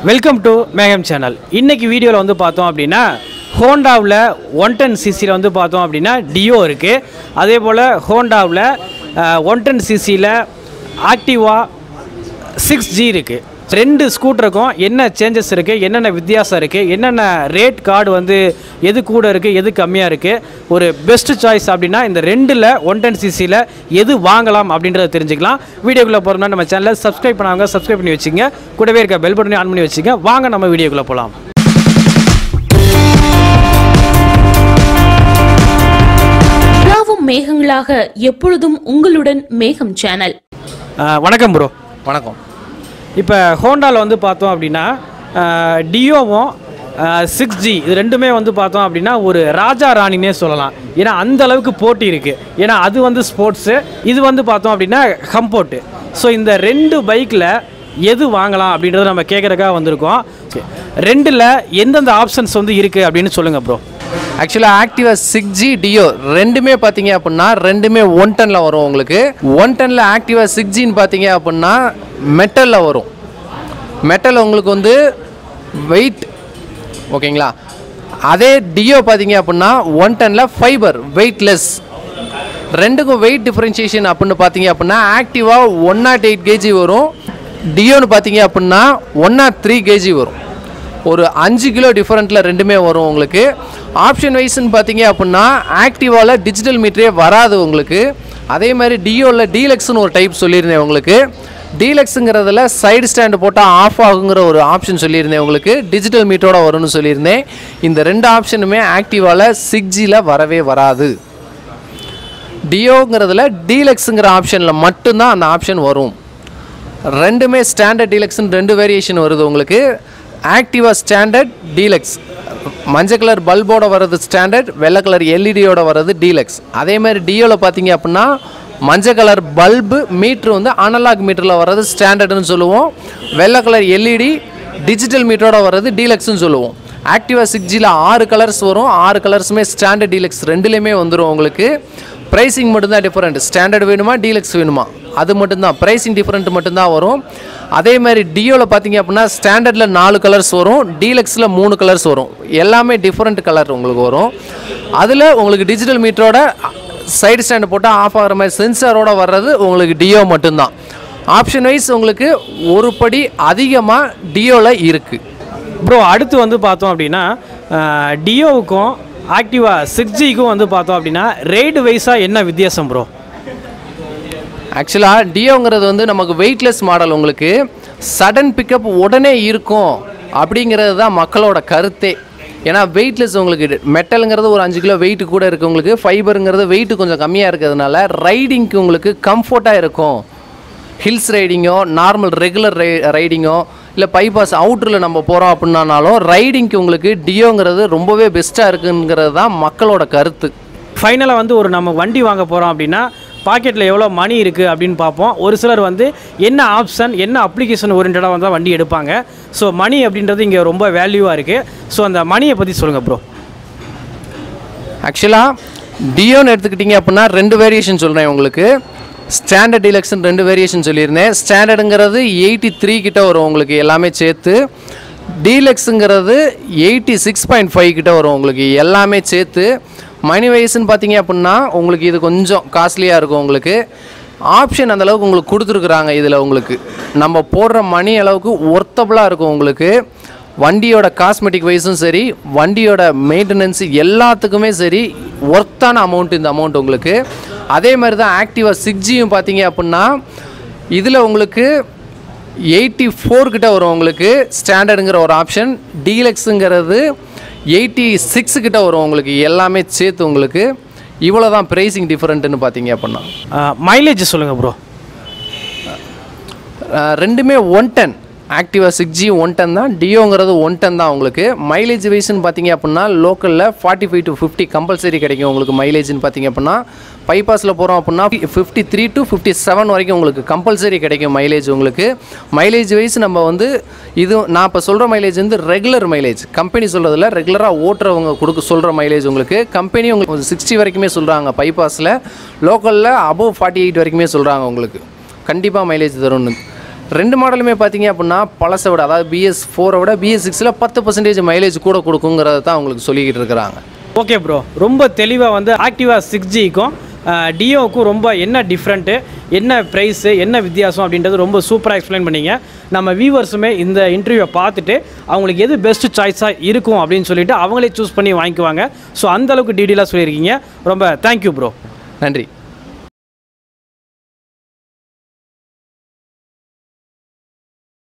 Welcome to மேகம் channel. இன்னைக்கு வீடியோவில் வந்து பார்த்தோம் அப்படின்னா ஹோண்டாவில் 110cc வந்து பார்த்தோம் அப்படின்னா டியோ இருக்குது. அதே போல் ஹோண்டாவில் 110cc ஆக்டிவா 6G இருக்குது. ரெண்டு ஸ்கூட்டருக்கும் என்ன சேஞ்சஸ் இருக்குது, என்னென்ன வித்தியாசம் இருக்குது, என்னென்ன ரேட் கார்டு வந்து எது கூட இருக்குது, எது கம்மியாக இருக்குது, ஒரு பெஸ்ட் சாய்ஸ் அப்படின்னா இந்த ரெண்டில் 110cc எது வாங்கலாம் அப்படின்றத தெரிஞ்சுக்கலாம். வீடியோக்குள்ளே போகிறோம்னா நம்ம சேனலை சப்ஸ்கிரைப் பண்ணாங்க, சப்ஸ்கிரைப் பண்ணி வச்சுங்க. கூடவே இருக்க பெல் பட்டனை ஆன் பண்ணி வச்சுங்க. வாங்க நம்ம வீடியோக்குள்ளே போகலாம். மேகங்களாக எப்பொழுதும் உங்களுடன் மேகம் சேனல். வணக்கம் ப்ரோ. வணக்கம். இப்போ ஹோண்டாவில் வந்து பார்த்தோம் அப்படின்னா டியோவும் 6G இது ரெண்டுமே வந்து பார்த்தோம் அப்படின்னா ஒரு ராஜா ராணினே சொல்லலாம். ஏன்னா அந்த அளவுக்கு போட்டி இருக்குது. ஏன்னா அது வந்து ஸ்போர்ட்ஸு, இது வந்து பார்த்தோம் அப்படின்னா கம்போர்ட்டு. ஸோ இந்த ரெண்டு பைக்கில் எது வாங்கலாம் அப்படின்றத நம்ம கேட்குறதுக்காக வந்திருக்கோம். ரெண்டில் எந்தெந்த ஆப்ஷன்ஸ் வந்து இருக்குது அப்படின்னு சொல்லுங்கள் ப்ரோ. ஆக்சுவலாக ஆக்டிவா 6G டியோ ரெண்டுமே பார்த்தீங்க அப்படின்னா ரெண்டுமே 110 வரும். உங்களுக்கு 110 ஆக்டிவா 6Gன்னு பார்த்தீங்க அப்படின்னா மெட்டலில் வரும். மெட்டல் உங்களுக்கு வந்து வெயிட் ஓகேங்களா. அதே டியோ பார்த்தீங்க அப்படின்னா 110 ஃபைபர் வெயிட்லெஸ். ரெண்டுக்கும் வெயிட் டிஃப்ரென்ஷியேஷன் அப்படின்னு பார்த்தீங்க அப்படின்னா ஆக்டிவா 108 kg வரும். டியோன்னு பார்த்தீங்க அப்படின்னா 103 kg வரும். ஒரு 5 கிலோ டிஃபரெண்ட்டில் ரெண்டுமே வரும். உங்களுக்கு ஆப்ஷன் வைஸ்ன்னு பார்த்தீங்க அப்படின்னா ஆக்டிவாவில் டிஜிட்டல் மீட்டரே வராது உங்களுக்கு. அதே மாதிரி டியோவில் டீலக்ஸ்னு ஒரு டைப் சொல்லியிருந்தேன் உங்களுக்கு. டீலக்ஸுங்கிறதுல சைடு ஸ்டாண்டு போட்டால் ஆஃப் ஆகுங்கிற ஒரு ஆப்ஷன் சொல்லியிருந்தேன் உங்களுக்கு. டிஜிட்டல் மீட்டரோட வரும்னு சொல்லியிருந்தேன். இந்த ரெண்டு ஆப்ஷனுமே ஆக்டிவாவில் 6Gயில் வரவே வராது. டியோங்கிறதுல டீலக்ஸுங்கிற ஆப்ஷனில் மட்டும்தான் அந்த ஆப்ஷன் வரும். ரெண்டுமே ஸ்டாண்டர்ட் டீலக்ஸ்னு ரெண்டு வேரியேஷன் வருது உங்களுக்கு. ஆக்டிவா ஸ்டாண்டர்ட் டீலக்ஸ், மஞ்சள் கலர் பல்போட வர்றது ஸ்டாண்டர்ட், வெள்ளை கலர் எல்இடியோட வர்றது டீலக்ஸ். அதே மாதிரி டியோவில் பார்த்தீங்க அப்படின்னா மஞ்சள் கலர் பல்பு மீட்ரு வந்து அனலாக் மீட்டரில் வர்றது ஸ்டாண்டர்டுன்னு சொல்லுவோம். வெள்ளை கலர் எல்இடி டிஜிட்டல் மீட்டரோட வர்றது டீலக்ஸ்னு சொல்லுவோம். ஆக்டிவா 6Gயில் 6 கலர்ஸ் வரும். 6 கலர்ஸுமே ஸ்டாண்டர்ட் டீலக்ஸ் ரெண்டுலேயுமே வந்துடும் உங்களுக்கு. ப்ரைஸிங் மட்டும்தான் டிஃப்ரெண்ட். ஸ்டாண்டர்ட் வேணுமா டீலக்ஸ் வேணுமா அது மட்டும்தான். ப்ரைஸிங் டிஃப்ரெண்ட் மட்டும்தான் வரும். அதே மாதிரி டியோவில் பார்த்தீங்க அப்படின்னா ஸ்டாண்டர்டில் 4 கலர்ஸ் வரும், டீலக்ஸில் 3 கலர்ஸ் வரும். எல்லாமே டிஃப்ரெண்ட் கலர் உங்களுக்கு வரும். அதில் உங்களுக்கு டிஜிட்டல் மீட்டரோட சைடு ஸ்டாண்டு போட்டால் ஆஃப் ஆகிற மாதிரி சென்சாரோட வர்றது உங்களுக்கு டியோ மட்டும்தான். ஆப்ஷன் வைஸ் உங்களுக்கு ஒரு படி அதிகமாக டியோவில் இருக்குது ப்ரோ. அடுத்து வந்து பார்த்தோம் அப்படின்னா டியோவுக்கும் ஆக்டிவா 6Gக்கும் வந்து பார்த்தோம் அப்படின்னா ரேட் வைஸாக என்ன வித்தியாசம் ப்ரோ? ஆக்சுவலாக டியோங்கிறது வந்து நமக்கு வெயிட்லெஸ் மாடல். உங்களுக்கு சடன் பிக்கப் உடனே இருக்கும் அப்படிங்கிறது தான் மக்களோட கருத்தே. ஏன்னா வெயிட்லெஸ் உங்களுக்கு மெட்டலுங்கிறது ஒரு 5 கிலோ வெயிட்டு கூட இருக்குது. உங்களுக்கு ஃபைபருங்கிறது வெயிட்டு கொஞ்சம் கம்மியாக இருக்கிறதுனால ரைடிங்க்கு உங்களுக்கு கம்ஃபர்ட்டாக இருக்கும். ஹில்ஸ் ரைடிங்கோ நார்மல் ரெகுலர் ரைடிங்கோ இல்லை பைபாஸ் அவுட்டரில் நம்ம போகிறோம் அப்படின்னாலும் ரைடிங்க்கு உங்களுக்கு டியோங்கிறது ரொம்பவே பெஸ்ட்டாக இருக்குங்கிறது தான் மக்களோட கருத்து. ஃபைனலாக வந்து ஒரு நம்ம வண்டி வாங்க போகிறோம் அப்படின்னா பாக்கெட்டில் எவ்வளோ மணி இருக்குது அப்படின்னு பார்ப்போம். ஒரு சிலர் வந்து என்ன ஆப்ஷன் என்ன அப்ளிகேஷன் ஓரியன்டாக வந்து வண்டி எடுப்பாங்க. ஸோ மணி அப்படின்றது இங்கே ரொம்ப வேல்யூவாக இருக்குது. ஸோ அந்த மணியை பற்றி சொல்லுங்கள் ப்ரோ. ஆக்சுவலாக டியோன்னு எடுத்துக்கிட்டிங்க அப்படின்னா ரெண்டு வேரியேஷன் சொல்கிறேன் உங்களுக்கு. ஸ்டாண்டர்ட் டீலக்ஸ்ன்னு ரெண்டு வேரியேஷன் சொல்லியிருந்தேன். ஸ்டாண்டர்டுங்கிறது 83 கிட்ட வரும் உங்களுக்கு எல்லாமே சேர்த்து. டீலக்ஸுங்கிறது 86.5 கிட்ட வரும் உங்களுக்கு எல்லாமே சேர்த்து. மணி வைஸ்ன்னு பார்த்தீங்க அப்படின்னா உங்களுக்கு இது கொஞ்சம் காஸ்ட்லியாக இருக்கும். உங்களுக்கு ஆப்ஷன் அந்தளவுக்கு உங்களுக்கு கொடுத்துருக்குறாங்க. இதில் உங்களுக்கு நம்ம போடுற மணி அளவுக்கு ஒர்த்தபுளாக இருக்கும் உங்களுக்கு. வண்டியோட காஸ்மெட்டிக் வைஸும் சரி, வண்டியோட மெயின்டெனன்ஸு எல்லாத்துக்குமே சரி ஒர்த்தான அமௌண்ட் இந்த அமௌண்ட் உங்களுக்கு. அதே மாதிரி தான் ஆக்டிவா 6Gயும் பார்த்தீங்க அப்படின்னா இதில் உங்களுக்கு 84 கிட்ட வரும் உங்களுக்கு ஸ்டாண்டர்டுங்கிற ஒரு ஆப்ஷன். டீலக்ஸுங்கிறது 86 கிட்ட வரும் உங்களுக்கு எல்லாமே சேர்த்து. உங்களுக்கு இவ்வளோ தான் ப்ரைஸிங் டிஃப்ரெண்ட்டுன்னு பார்த்தீங்க அப்படின்னா. மைலேஜ் சொல்லுங்கள் ப்ரோ. ரெண்டுமே 110. ஆக்டிவா 6G 110 தான், டியோங்கிறது 110 தான் உங்களுக்கு. மைலேஜ் வைஸ்ன்னு பார்த்தீங்க அப்படின்னா லோக்கலில் 45 to 50 கம்பல்சரி கிடைக்கும் உங்களுக்கு. மைலேஜ்னு பார்த்தீங்க அப்படின்னா பைபாஸில் போகிறோம் அப்படின்னா 53 to 57 வரைக்கும் உங்களுக்கு கம்பல்சரி கிடைக்கும் மைலேஜ் உங்களுக்கு. மைலேஜ் வைஸ் நம்ம வந்து இது நான் இப்போ சொல்கிற மைலேஜ் வந்து ரெகுலர் மைலேஜ். கம்பெனி சொல்கிறதில்ல, ரெகுலராக ஓட்டுறவங்க சொல்கிற மைலேஜ் உங்களுக்கு. கம்பெனி உங்களுக்கு 60 வரைக்குமே சொல்கிறாங்க பைபாஸில். லோக்கலில் அபோவ் 48 வரைக்குமே சொல்கிறாங்க உங்களுக்கு. கண்டிப்பாக மைலேஜ் தரும்னு. ரெண்டு மாடலுமே பார்த்தீங்க அப்படின்னா பழசை விட, அதாவது BS4 விட BS6ல் 10% மைலேஜ் கூட கொடுக்குங்கிறத தான் அவங்களுக்கு சொல்லிக்கிட்டு இருக்கிறாங்க. ஓகே ப்ரோ, ரொம்ப தெளிவாக வந்து ஆக்டிவா 6Gக்கும் டியோவுக்கும் ரொம்ப என்ன டிஃப்ரெண்ட்டு, என்ன ப்ரைஸு, என்ன வித்தியாசம் அப்படின்றது ரொம்ப சூப்பராக எக்ஸ்பிளைன் பண்ணிங்க. நம்ம வியூவர்ஸுமே இந்த இன்டர்வியூவை பார்த்துட்டு அவங்களுக்கு எது பெஸ்ட் சாய்ஸாக இருக்கும் அப்படின்னு சொல்லிட்டு அவங்களே சூஸ் பண்ணி வாங்கிக்குவாங்க. ஸோ அந்தளவுக்கு டீட்டெயிலாக சொல்லியிருக்கீங்க. ரொம்ப தேங்க்யூ ப்ரோ. நன்றி.